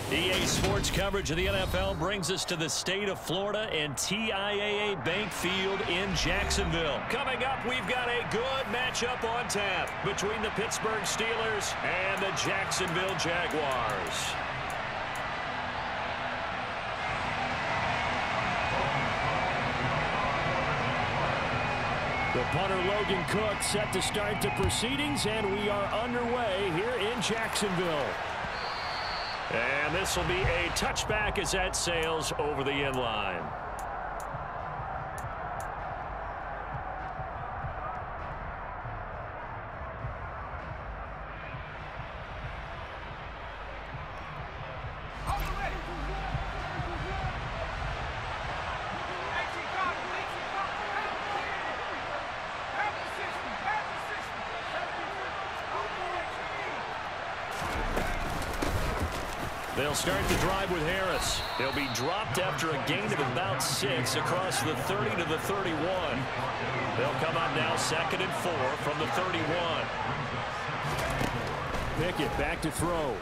EA Sports coverage of the NFL brings us to the state of Florida and TIAA Bank Field in Jacksonville. Coming up, we've got a good matchup on tap between the Pittsburgh Steelers and the Jacksonville Jaguars. The punter Logan Cook set to start the proceedings, and we are underway here in Jacksonville. And this will be a touchback as that sails over the end line. They'll start the drive with Harris. He'll be dropped after a gain of about 6 across the 30 to the 31. They'll come up now 2nd and 4 from the 31. Pickett back to throw.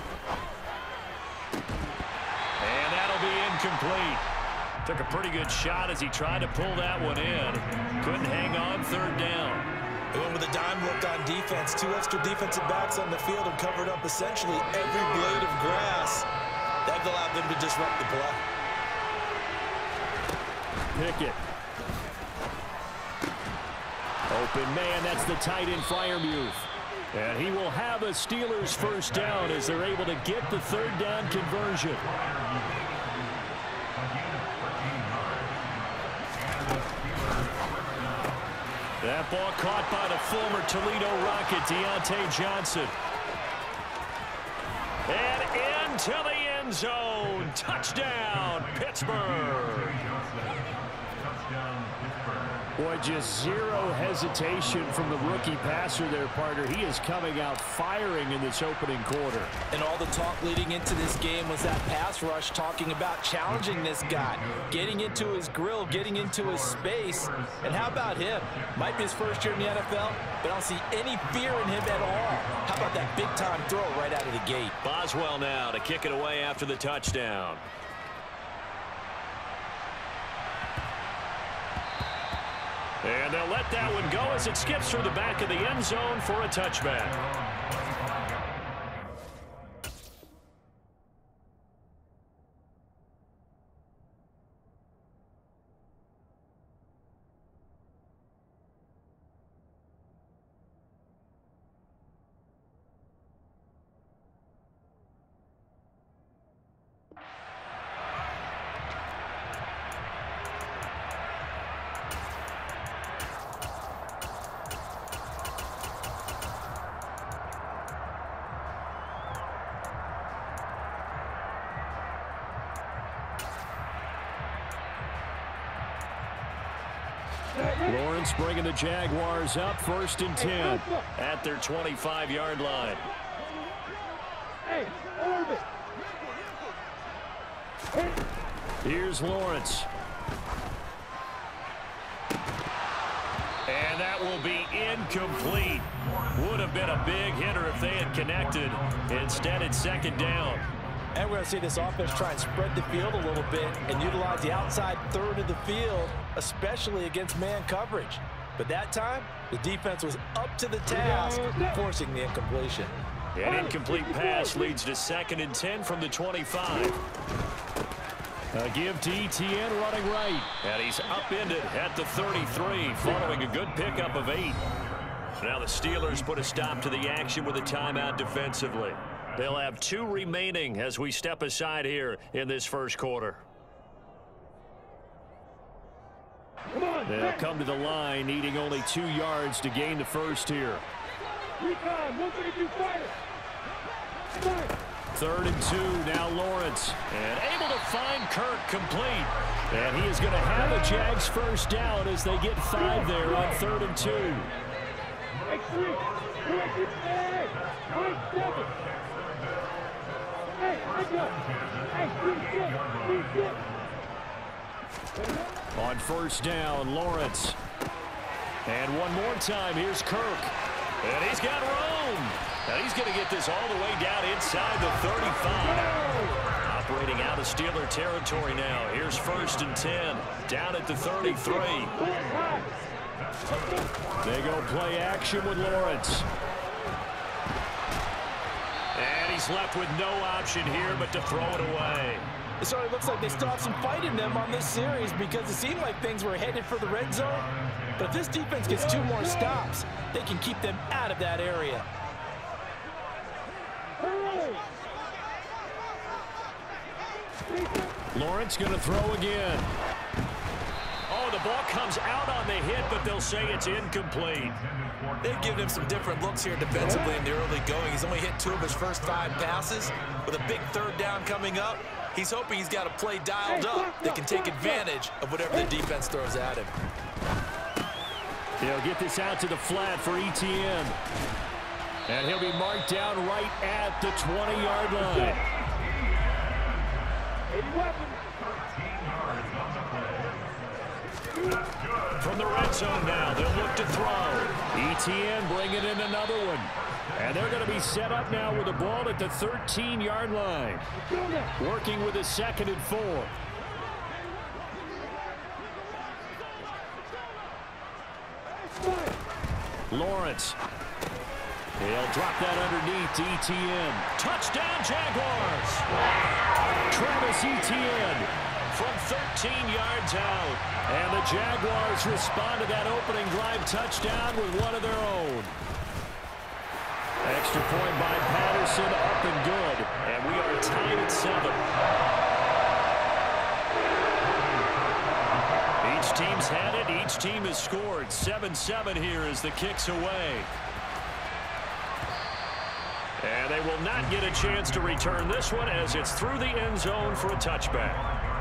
And that'll be incomplete. Took a pretty good shot as he tried to pull that one in. Couldn't hang on 3rd down. They went with a dime look on defense. 2 extra defensive backs on the field and covered up essentially every blade of grass. That allowed them to disrupt the play. Pickett. Open man, that's the tight end Freiermuth. And he will have a Steelers first down as they're able to get the 3rd down conversion. That ball caught by the former Toledo Rocket, Deontay Johnson. And into the end zone. Touchdown, Pittsburgh. Boy, just zero hesitation from the rookie passer there, partner. He is coming out firing in this opening quarter. And all the talk leading into this game was that pass rush talking about challenging this guy, getting into his grill, getting into his space. And how about him? Might be his first year in the NFL, but I don't see any fear in him at all. How about that big-time throw right out of the gate? Boswell now to kick it away after the touchdown. And they'll let that one go as it skips through the back of the end zone for a touchback. Lawrence bringing the Jaguars up 1st and 10 at their 25-yard line. Here's Lawrence. And that will be incomplete. Would have been a big hitter if they had connected. Instead, it's 2nd down. And we're going to see this offense try and spread the field a little bit and utilize the outside 3rd of the field, especially against man coverage. But that time, the defense was up to the task, forcing the incompletion. An incomplete pass leads to 2nd and 10 from the 25. A give to Etienne running right. And he's upended at the 33, following a good pickup of 8. Now the Steelers put a stop to the action with a timeout defensively. They'll have 2 remaining as we step aside here in this first quarter. They'll come to the line, needing only 2 yards to gain the first here. 3rd and 2, now Lawrence. And able to find Kirk complete. And he is going to have a Jags first down as they get 5 there on 3rd and 2. On 1st down, Lawrence. And one more time, here's Kirk. And he's got room. And he's he's going to get this all the way down inside the 35. Operating out of Steeler territory now. Here's 1st and 10. Down at the 33. They go play action with Lawrence. And he's left with no option here but to throw it away. It sort of looks like they still have some fight in them on this series because it seemed like things were headed for the red zone. But if this defense gets 2 more stops, they can keep them out of that area. Lawrence going to throw again. Oh, the ball comes out on the hit, but they'll say it's incomplete. They've given him some different looks here defensively in the early going. He's only hit 2 of his first 5 passes. With a big 3rd down coming up, he's hoping he's got a play dialed up that can take advantage of whatever the defense throws at him. He'll get this out to the flat for Etienne. And he'll be marked down right at the 20-yard line. From the red zone now, they'll look to throw. Etienne bringing in another one. And they're going to be set up now with the ball at the 13-yard line. Working with a 2nd and 4. Lawrence. He'll drop that underneath to Etienne. Touchdown, Jaguars! Travis Etienne from 13 yards out. And the Jaguars respond to that opening drive touchdown with one of their own. Extra point by Patterson, up and good. And we are tied at 7. Each team's had it. Each team has scored. 7-7 here as the kick's away. And they will not get a chance to return this one as it's through the end zone for a touchback.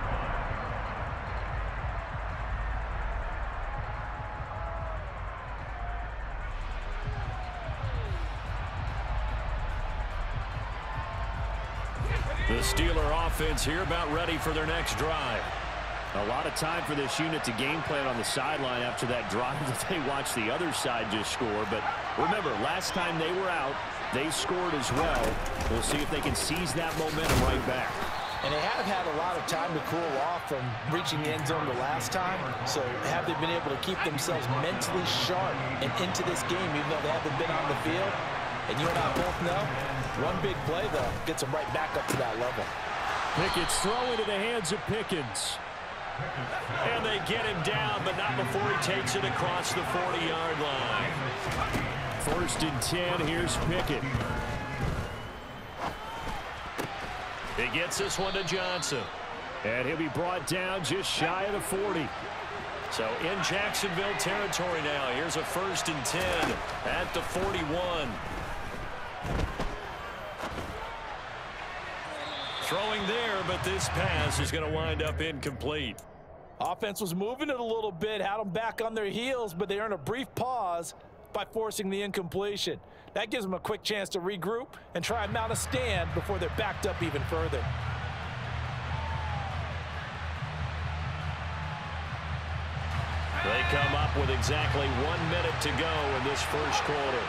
The Steeler offense here about ready for their next drive. A lot of time for this unit to game plan on the sideline after that drive that they watched the other side just score. But remember, last time they were out, they scored as well. We'll see if they can seize that momentum right back. And they have had a lot of time to cool off from reaching the end zone the last time. So have they been able to keep themselves mentally sharp and into this game even though they haven't been on the field? And you and I both know, one big play, though, gets them right back up to that level. Pickett's throw into the hands of Pickens. And they get him down, but not before he takes it across the 40-yard line. 1st and 10, here's Pickett. He gets this one to Johnson. And he'll be brought down just shy of the 40. So in Jacksonville territory now. Here's a 1st and 10 at the 41. Throwing there, but this pass is going to wind up incomplete. Offense was moving it a little bit, had them back on their heels, but they earned a brief pause by forcing the incompletion. That gives them a quick chance to regroup and try and mount a stand before they're backed up even further. They come up with exactly 1 minute to go in this first quarter.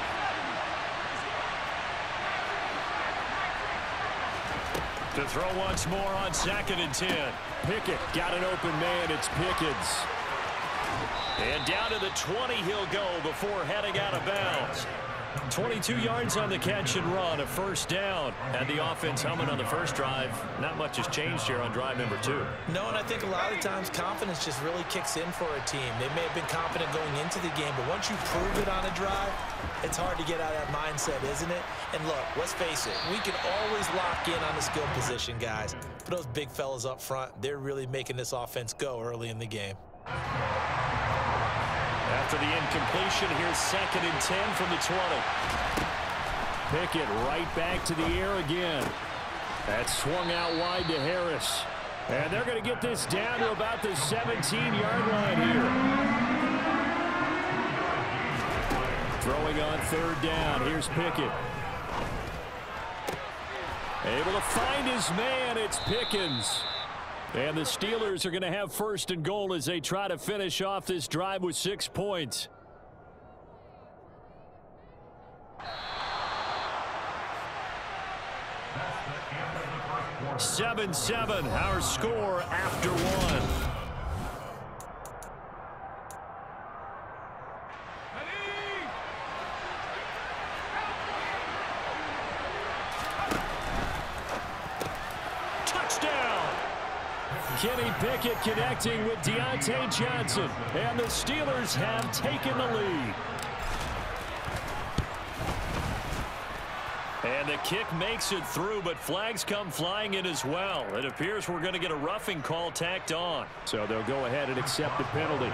To throw once more on 2nd and 10. Pickett got an open man. It's Pickens. And down to the 20 he'll go before heading out of bounds. 22 yards on the catch and run, a 1st down. And the offense humming on the first drive. Not much has changed here on drive number 2. No, and I think a lot of times confidence just really kicks in for a team. They may have been confident going into the game, but once you prove it on a drive, it's hard to get out of that mindset, isn't it? And look, let's face it, we can always lock in on the skill position, guys. But those big fellas up front, they're really making this offense go early in the game. After the incompletion, here's 2nd and 10 from the 20. Pickett right back to the air again. That's swung out wide to Harris. And they're going to get this down to about the 17-yard line here. Throwing on 3rd down. Here's Pickett. Able to find his man. It's Pickens. And the Steelers are going to have 1st and goal as they try to finish off this drive with 6 points. 7-7, our score after one. Kenny Pickett connecting with Diontae Johnson, and the Steelers have taken the lead. And the kick makes it through, but flags come flying in as well. It appears we're going to get a roughing call tacked on. So they'll go ahead and accept the penalty.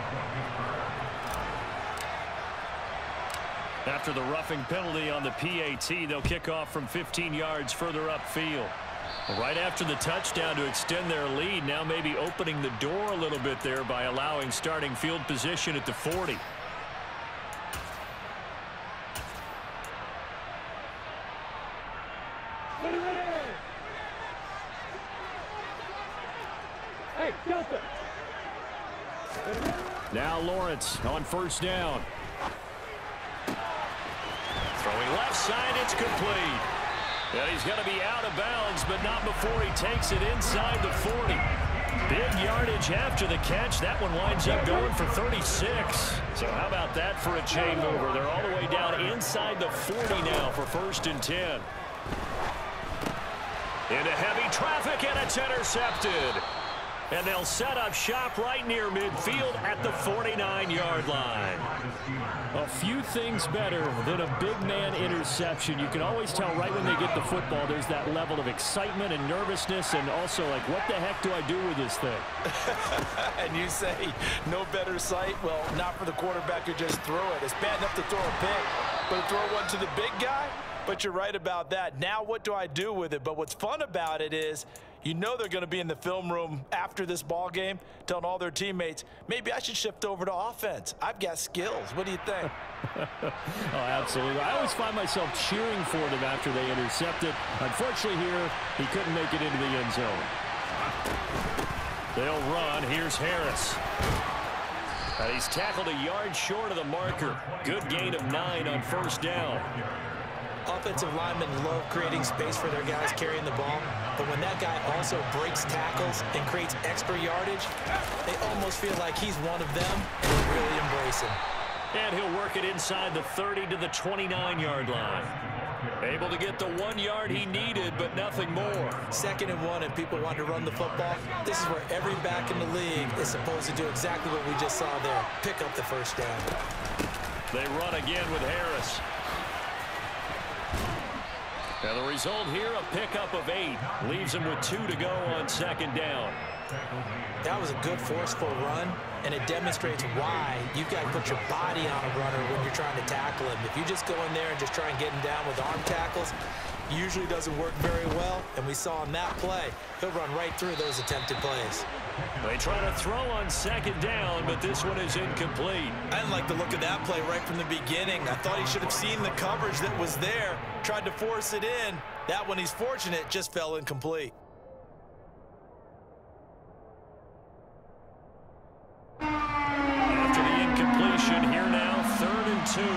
After the roughing penalty on the PAT, they'll kick off from 15 yards further upfield. Right after the touchdown to extend their lead, now maybe opening the door a little bit there by allowing starting field position at the 40. Now Lawrence on first down. Throwing left side, it's complete. And he's going to be out of bounds, but not before he takes it inside the 40. Big yardage after the catch. That one winds up going for 36. So how about that for a chain mover? They're all the way down inside the 40 now for 1st and 10. Into heavy traffic, and it's intercepted. And they'll set up shop right near midfield at the 49-yard line. A few things better than a big man interception. You can always tell right when they get the football, there's that level of excitement and nervousness, and also like, what the heck do I do with this thing? And you say no better sight? Well, not for the quarterback to just throw it. It's bad enough to throw a pick, but to throw one to the big guy? But you're right about that. Now what do I do with it? But what's fun about it is, you know they're going to be in the film room after this ball game telling all their teammates, maybe I should shift over to offense. I've got skills. What do you think? Oh, absolutely. I always find myself cheering for them after they intercept it. Unfortunately here, he couldn't make it into the end zone. They'll run. Here's Harris. And he's tackled a yard short of the marker. Good gain of 9 on first down. Offensive linemen love creating space for their guys carrying the ball, but when that guy also breaks tackles and creates extra yardage, they almost feel like he's one of them, and they really embrace him. And he'll work it inside the 30 to the 29-yard line. Able to get the 1 yard he needed, but nothing more. 2nd and 1, and people want to run the football. This is where every back in the league is supposed to do exactly what we just saw there, pick up the first down. They run again with Harris. And the result here, a pickup of 8. Leaves him with 2 to go on 2nd down. That was a good forceful run, and it demonstrates why you've got to put your body on a runner when you're trying to tackle him. If you just go in there and just try and get him down with arm tackles, usually doesn't work very well, and we saw in that play, he'll run right through those attempted plays. They try to throw on 2nd down, but this one is incomplete. I didn't like the look of that play right from the beginning. I thought he should have seen the coverage that was there, tried to force it in. That one, he's fortunate, just fell incomplete. After the incompletion, here now, 3rd and 2.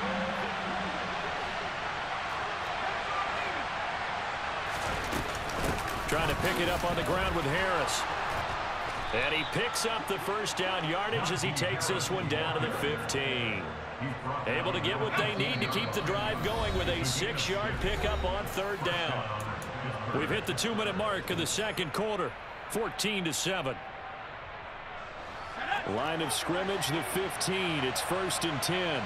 Trying to pick it up on the ground with Harris. And he picks up the first down yardage as he takes this one down to the 15. Able to get what they need to keep the drive going with a 6-yard pickup on 3rd down. We've hit the 2-minute mark of the 2nd quarter, 14-7. Line of scrimmage, the 15. It's 1st and 10.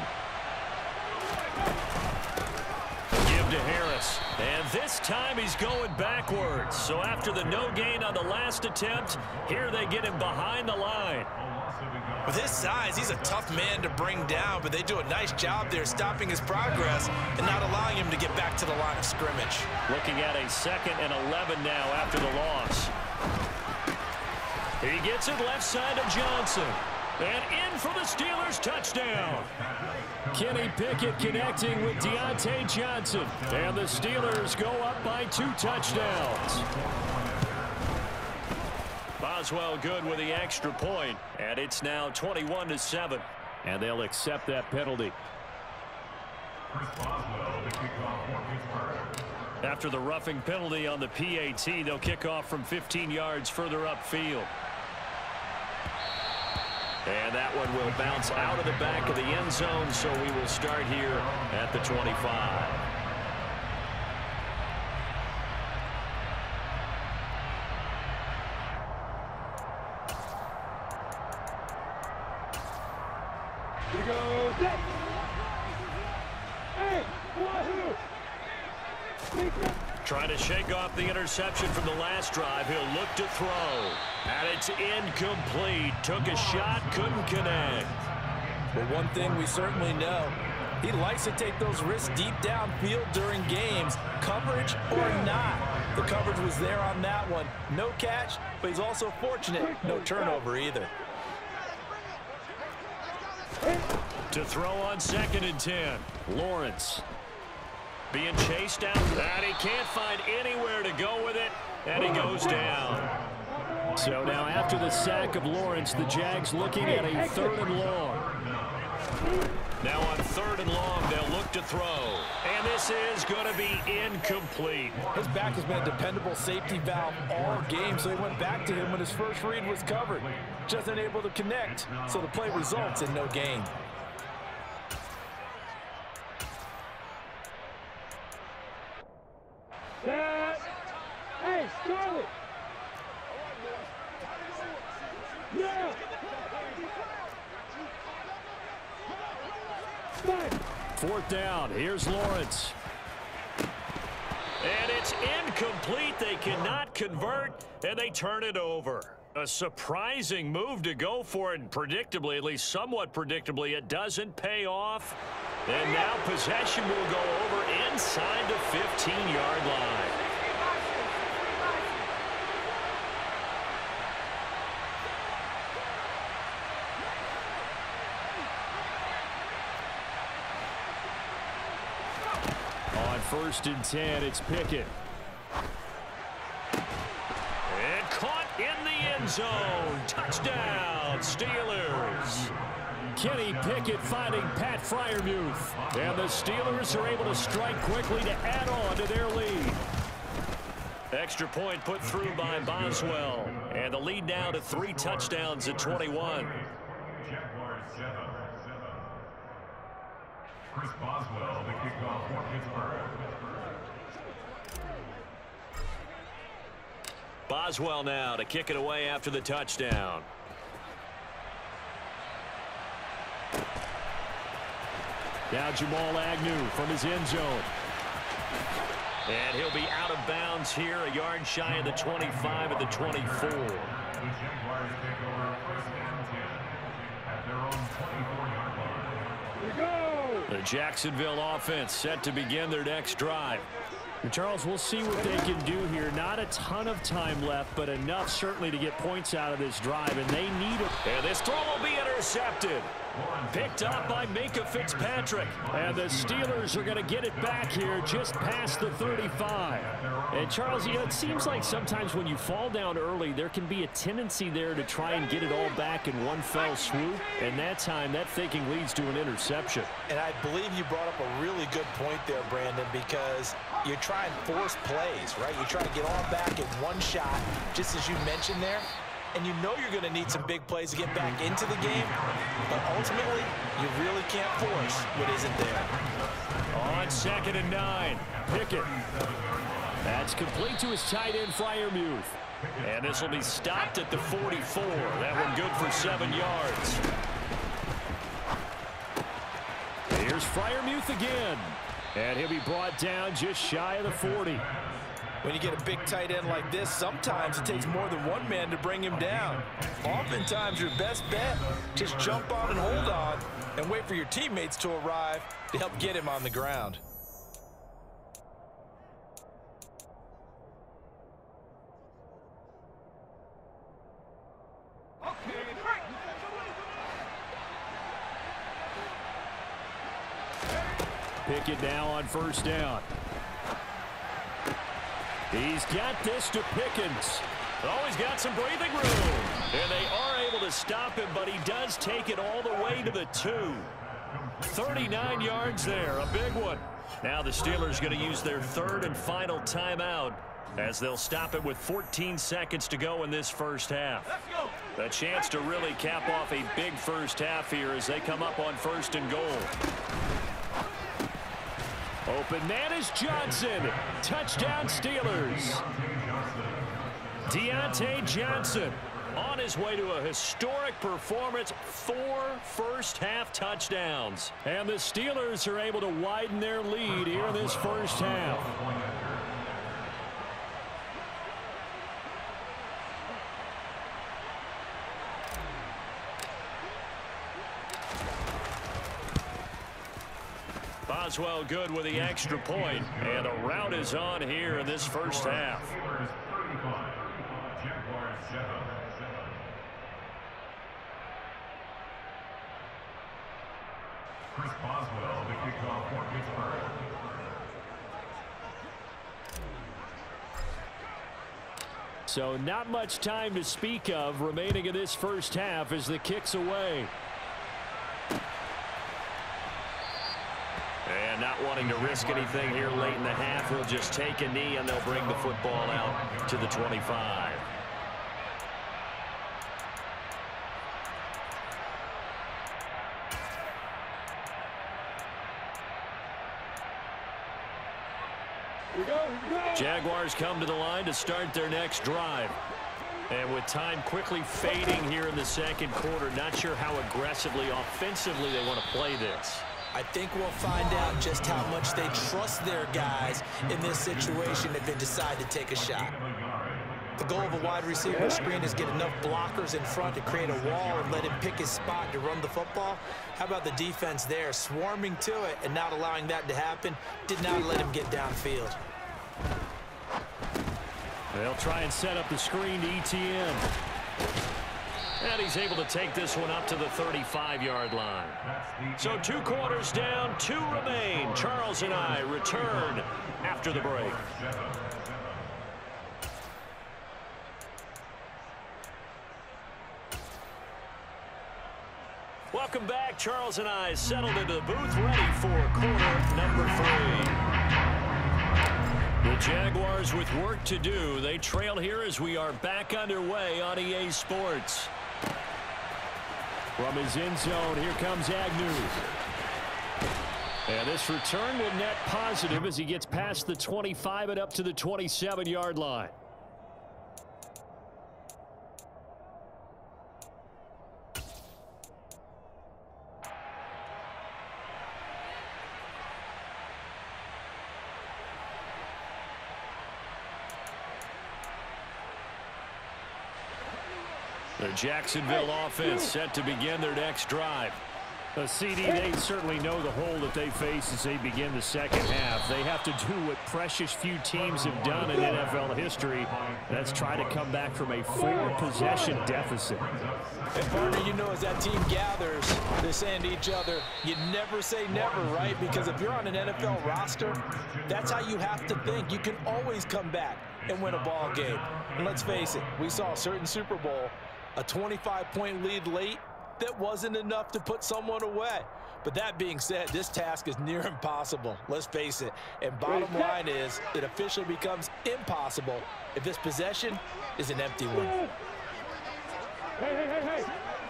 Give to Harris. And this time he's going backwards. So after the no gain on the last attempt, here they get him behind the line. With his size, he's a tough man to bring down, but they do a nice job there stopping his progress and not allowing him to get back to the line of scrimmage. Looking at a 2nd and 11 now after the loss. He gets it left side of Johnson. And in for the Steelers touchdown. Kenny Pickett connecting with Diontae Johnson. And the Steelers go up by 2 touchdowns. Boswell good with the extra point. And it's now 21-7. And they'll accept that penalty. After the roughing penalty on the PAT, they'll kick off from 15 yards further upfield. And that one will bounce out of the back of the end zone, so we will start here at the 25. Trying to shake off the interception from the last drive. He'll look to throw. And it's incomplete. Took a shot, couldn't connect. But one thing we certainly know, he likes to take those risks deep downfield during games, coverage or not. The coverage was there on that one. No catch, but he's also fortunate. No turnover either. To throw on 2nd and 10. Lawrence. Being chased down, and he can't find anywhere to go with it, and he goes down. So now after the sack of Lawrence, the Jags looking at a 3rd and long. Now on 3rd and long, they'll look to throw. And this is going to be incomplete. His back has been a dependable safety valve all game, so he went back to him when his first read was covered. Just unable to connect, so the play results in no gain. Hey, Charlie! Yeah! 4th down. Here's Lawrence. And it's incomplete. They cannot convert, and they turn it over. A surprising move to go for it, and predictably, at least somewhat predictably, it doesn't pay off. And now possession will go over inside the 15-yard line. On 1st and 10, it's Pickett. And caught in the end zone. Touchdown, Steelers. Kenny Pickett finding Pat Freiermuth. And the Steelers are able to strike quickly to add on to their lead. Extra point put through by Boswell. And the lead now to 3 touchdowns at 21. Chris Boswell, the kickoff for Pittsburgh. Boswell now to kick it away after the touchdown. Now Jamal Agnew from his end zone. And he'll be out of bounds here, a yard shy of the 25 at the 24. The Jaguars take over 1st and 10 at their own 24-yard line. The Jacksonville offense set to begin their next drive. Charles, we'll see what they can do here. Not a ton of time left, but enough certainly to get points out of this drive, and they need it. And this throw will be intercepted. Picked up by Minkah Fitzpatrick. And the Steelers are going to get it back here just past the 35. And Charles, you know, it seems like sometimes when you fall down early, there can be a tendency there to try and get it all back in one fell swoop. And that time, that thinking leads to an interception. And I believe you brought up a really good point there, Brandon, because you try and force plays, right? You try to get all back in one shot, just as you mentioned there. And you know you're going to need some big plays to get back into the game, but ultimately, you really can't force what isn't there. On 2nd and 9, Pickett. That's complete to his tight end, Freiermuth. And this will be stopped at the 44. That one good for 7 yards. Here's Freiermuth again. And he'll be brought down just shy of the 40. When you get a big tight end like this, sometimes it takes more than one man to bring him down. Oftentimes, your best bet, just jump on and hold on and wait for your teammates to arrive to help get him on the ground. Pickett now on 1st down. He's got this to Pickens. Oh, he's got some breathing room. And they are able to stop him, but he does take it all the way to the 2. 39 yards there, a big one. Now the Steelers going to use their third and final timeout as they'll stop it with 14 seconds to go in this first half. A chance to really cap off a big first half here as they come up on 1st and goal. Open man is Johnson. Touchdown Steelers. Deontay Johnson on his way to a historic performance, 4 first-half touchdowns. And the Steelers are able to widen their lead here in this first half. Boswell good with the extra point, and a rout is on here in this first half. Chris Boswell, the kickoff for Pittsburgh. So not much time to speak of remaining in this first half as the kick's away. And not wanting to risk anything here late in the half, he'll just take a knee and they'll bring the football out to the 25. Jaguars come to the line to start their next drive. And with time quickly fading here in the second quarter, not sure how aggressively, offensively they want to play this. I think we'll find out just how much they trust their guys in this situation if they decide to take a shot. The goal of a wide receiver screen is get enough blockers in front to create a wall and let him pick his spot to run the football. How about the defense there, swarming to it and not allowing that to happen? Did not let him get downfield. They'll try and set up the screen to Etienne. And he's able to take this one up to the 35-yard line. So 2 quarters down, 2 remain. Charles and I return after the break. Welcome back. Charles and I settled into the booth, ready for quarter number 3. The Jaguars with work to do. They trail here as we are back underway on EA Sports. From his end zone, here comes Agnew. And this return will net positive as he gets past the 25 and up to the 27-yard line. The Jacksonville offense set to begin their next drive. CD, they certainly know the hole that they face as they begin the second half. They have to do what precious few teams have done in NFL history. That's try to come back from a 4-possession deficit. And partner, you know, as that team gathers, they're saying to each other, you never say never, right? Because if you're on an NFL roster, that's how you have to think. You can always come back and win a ball game. And let's face it, we saw a certain Super Bowl, a 25-point lead late, that wasn't enough to put someone away. But that being said, this task is near impossible. Let's face it. And bottom line is, it officially becomes impossible if this possession is an empty one. Hey.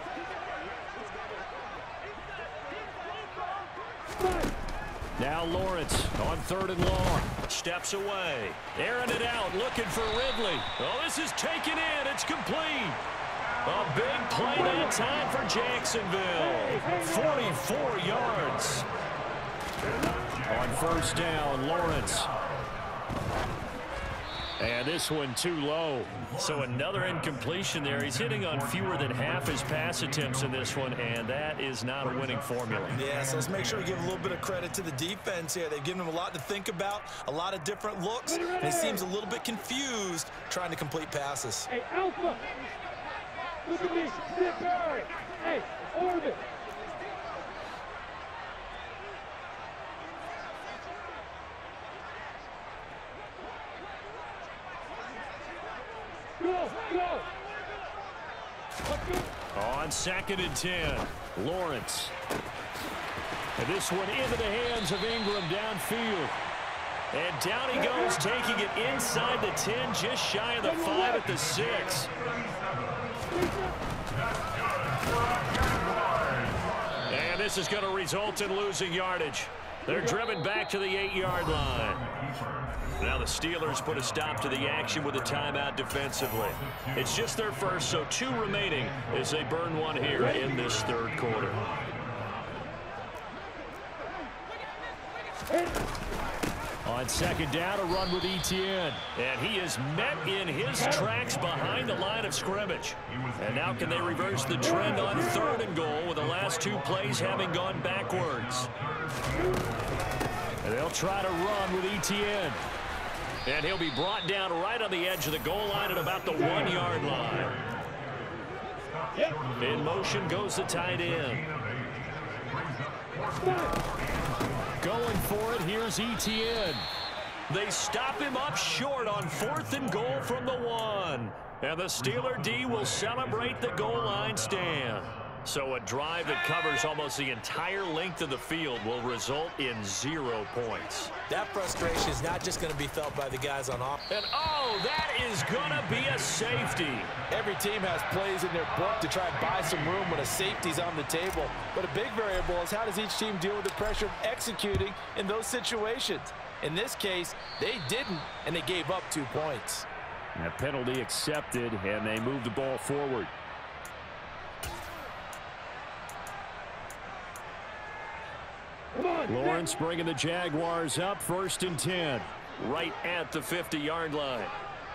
Now Lawrence on 3rd and long. Steps away. Airing it out, looking for Ridley. Oh, this is taken in. It's complete. A big play that time for Jacksonville. 44 yards. On 1st down, Lawrence. And this one too low. So another incompletion there. He's hitting on fewer than half his pass attempts in this one, and that is not a winning formula. Yeah, so let's make sure we give a little bit of credit to the defense here. They've given him a lot to think about, a lot of different looks, and he seems a little bit confused trying to complete passes. Hey, Alpha! Look at me! Sit back! Hey, orbit! Go! On 2nd and 10. Lawrence. And this one into the hands of Ingram downfield. And down he goes, taking it inside the 10, just shy of the 5 at the 6. And this is going to result in losing yardage. They're driven back to the 8-yard line. Now the Steelers put a stop to the action with a timeout defensively. It's just their first, so 2 remaining as they burn one here in this third quarter. On second down, a run with Etienne. And he is met in his tracks behind the line of scrimmage. And now can they reverse the trend on 3rd and goal with the last 2 plays having gone backwards? And they'll try to run with Etienne. And he'll be brought down right on the edge of the goal line at about the 1-yard line. In motion goes the tight end. Going for it, here's Etienne. They stop him up short on 4th and goal from the 1. And the Steeler D will celebrate the goal line stand. So a drive that covers almost the entire length of the field will result in 0 points. That frustration is not just going to be felt by the guys on offense. And oh, that is going to be a safety. Every team has plays in their book to try and buy some room when a safety's on the table. But a big variable is how does each team deal with the pressure of executing in those situations. In this case, they didn't, and they gave up 2 points. And a penalty accepted, and they move the ball forward. Lawrence bringing the Jaguars up, 1st and 10. Right at the 50-yard line.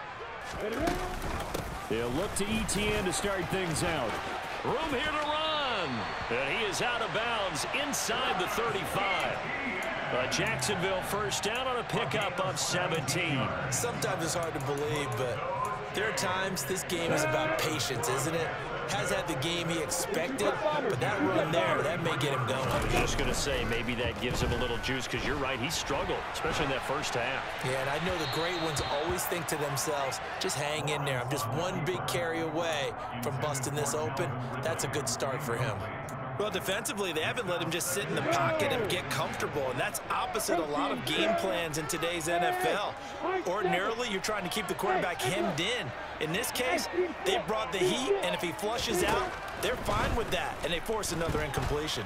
They'll look to Etienne to start things out. Room here to run. And he is out of bounds inside the 35. Jacksonville first down on a pickup of 17. Sometimes it's hard to believe, but there are times this game is about patience, isn't it? Has had the game he expected, but that run there, that may get him going. I was just going to say, maybe that gives him a little juice, because you're right, he struggled, especially in that first half. Yeah, and I know the great ones always think to themselves, just hang in there. I'm just one big carry away from busting this open. That's a good start for him. Well, defensively, they haven't let him just sit in the pocket and get comfortable, and that's opposite a lot of game plans in today's NFL. Ordinarily, you're trying to keep the quarterback hemmed in. In this case, they brought the heat, and if he flushes out, they're fine with that, and they force another incompletion.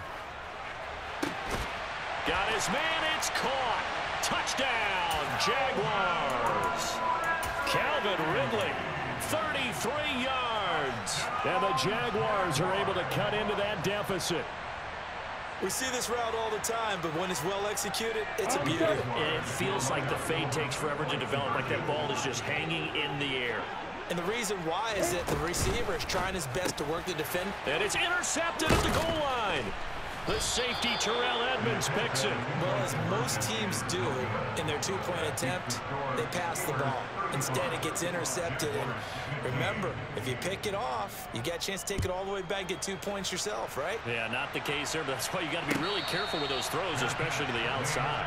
Got his man, it's caught. Touchdown, Jaguars. Calvin Ridley, 33 yards. And the Jaguars are able to cut into that deficit. We see this route all the time, but when it's well executed, it's a beauty. It feels like the fade takes forever to develop, like that ball is just hanging in the air. And the reason why is that the receiver is trying his best to work the defender. And it's intercepted at the goal line. The safety, Terrell Edmonds, picks it. Well, as most teams do in their 2-point attempt, they pass the ball. Instead, it gets intercepted. And remember, if you pick it off, you got a chance to take it all the way back and get 2 points yourself, right? Yeah, not the case there, but that's why you got to be really careful with those throws, especially to the outside.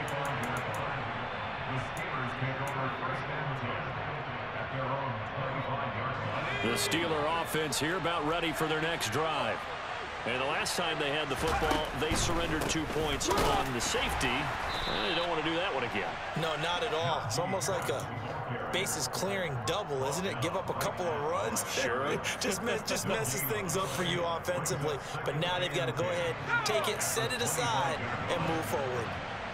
The Steeler offense here about ready for their next drive. And the last time they had the football, they surrendered 2 points on the safety. They don't want to do that one again. No, not at all. It's almost like a bases clearing double, isn't it? Give up a couple of runs. Sure. just messes things up for you offensively. But now they've got to go ahead, take it, set it aside, and move forward.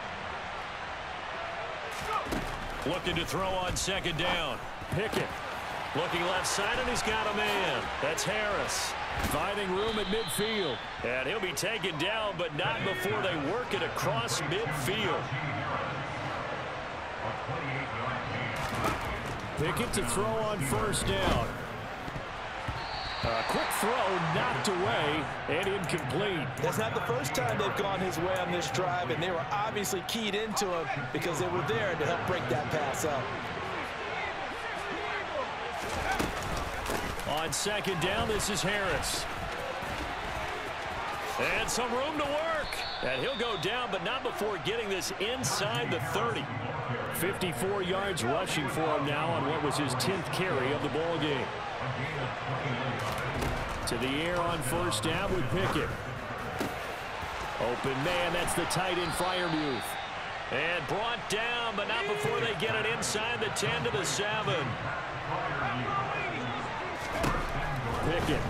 Looking to throw on second down. Pickett. Looking left side, and he's got a man. That's Harris. Finding room at midfield. And he'll be taken down, but not before they work it across midfield. Pickett to throw on first down. A quick throw knocked away and incomplete. That's not the first time they've gone his way on this drive, and they were obviously keyed into him because they were there to help break that pass up. On second down, this is Harris. And some room to work. And he'll go down, but not before getting this inside the 30. 54 yards rushing for him now on what was his 10th carry of the ball game. To the air on first down with Pickett. Open man, that's the tight end Freiermuth. And brought down, but not before they get it inside the 10 to the 7. Pickett.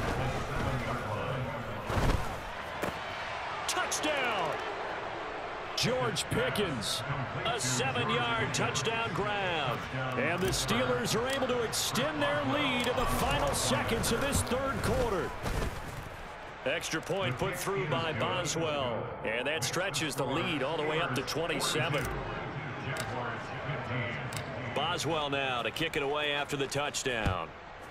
Touchdown! George Pickens. A 7-yard touchdown grab. And the Steelers are able to extend their lead in the final seconds of this third quarter. Extra point put through by Boswell. And that stretches the lead all the way up to 27. Boswell now to kick it away after the touchdown.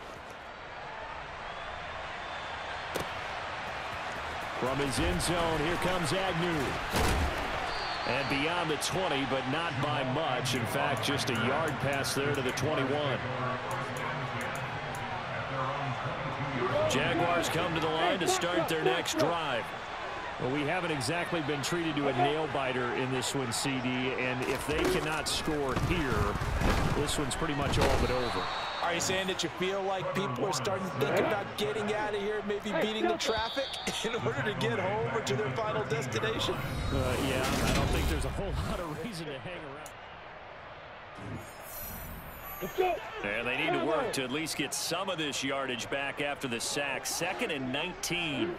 From his end zone, here comes Agnew. And beyond the 20, but not by much. In fact, just a yard pass there to the 21. Jaguars come to the line to start their next drive. Well, we haven't exactly been treated to a nail-biter in this one, CD. And if they cannot score here, this one's pretty much all but over. Are you saying that you feel like people are starting to think about getting out of here, maybe beating the traffic in order to get home or to their final destination? Yeah, I don't think there's a whole lot of reason to hang around. And they need to work to at least get some of this yardage back after the sack. 2nd and 19.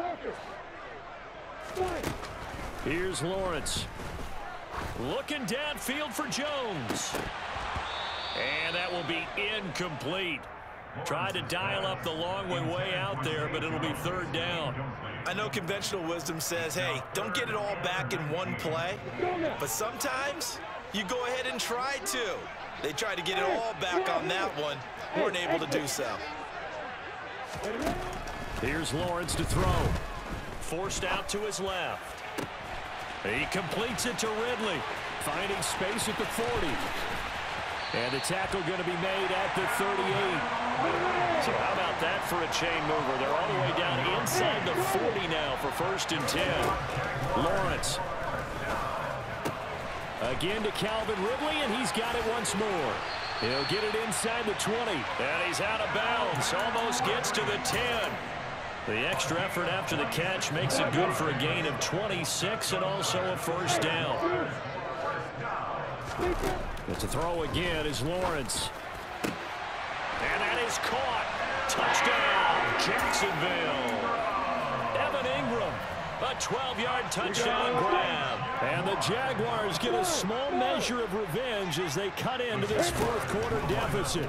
Here's Lawrence. Looking downfield for Jones. And that will be incomplete. Tried to dial up the long way out there, but it'll be 3rd down. I know conventional wisdom says, hey, don't get it all back in one play. But sometimes you go ahead and try to. They tried to get it all back on that one. Weren't able to do so. Here's Lawrence to throw. Forced out to his left. He completes it to Ridley. Finding space at the 40. And the tackle going to be made at the 38. So how about that for a chain mover? They're all the way down inside the 40 now for 1st and 10. Lawrence. Again to Calvin Ridley, and he's got it once more. He'll get it inside the 20. And he's out of bounds. Almost gets to the 10. The extra effort after the catch makes it good for a gain of 26 and also a 1st down. It's a throw again is Lawrence. And that is caught. Touchdown, Jacksonville. Evan Ingram, a 12-yard touchdown grab. And the Jaguars get a small measure of revenge as they cut into this 4th quarter deficit.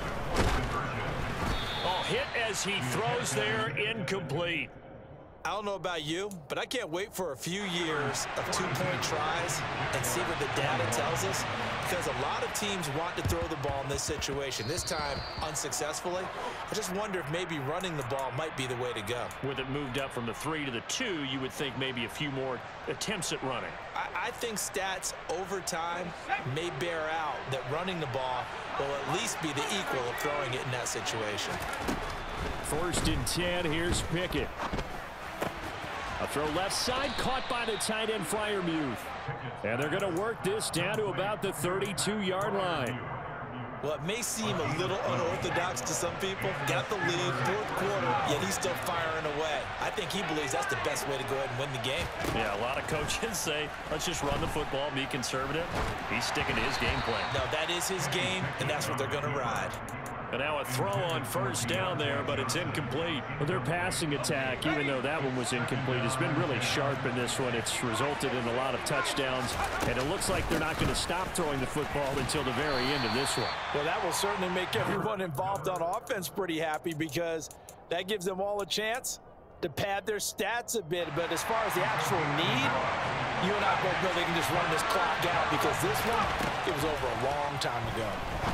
Oh, hit as he throws there, incomplete. I don't know about you, but I can't wait for a few years of 2-point tries and see what the data tells us, because a lot of teams want to throw the ball in this situation, this time unsuccessfully. I just wonder if maybe running the ball might be the way to go. With it moved up from the 3 to the 2, you would think maybe a few more attempts at running. I think stats over time may bear out that running the ball will at least be the equal of throwing it in that situation. 1st and 10, here's Pickett. A throw left side, caught by the tight end Freiermuth. And they're going to work this down to about the 32-yard line. Well, it may seem a little unorthodox to some people. Got the lead, 4th quarter, yet he's still firing away. I think he believes that's the best way to go ahead and win the game. Yeah, a lot of coaches say, let's just run the football, be conservative. He's sticking to his game plan. No, that is his game, and that's what they're going to ride. And now a throw on 1st down there, but it's incomplete. Well, their passing attack, even though that one was incomplete, has been really sharp in this one. It's resulted in a lot of touchdowns, and it looks like they're not going to stop throwing the football until the very end of this one. Well, that will certainly make everyone involved on offense pretty happy, because that gives them all a chance to pad their stats a bit. But as far as the actual need, you and I both know they can just run this clock out, because this one, it was over a long time ago.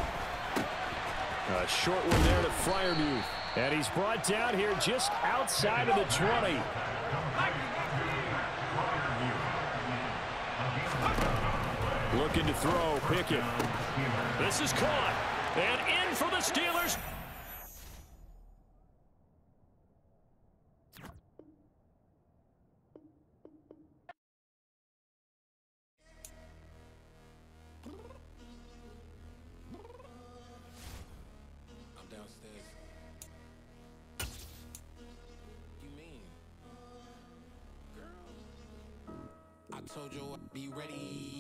A short one there to Freiermuth. And he's brought down here just outside of the 20. Looking to throw, Pickett. This is caught. And in for the Steelers. I told you I'd be ready.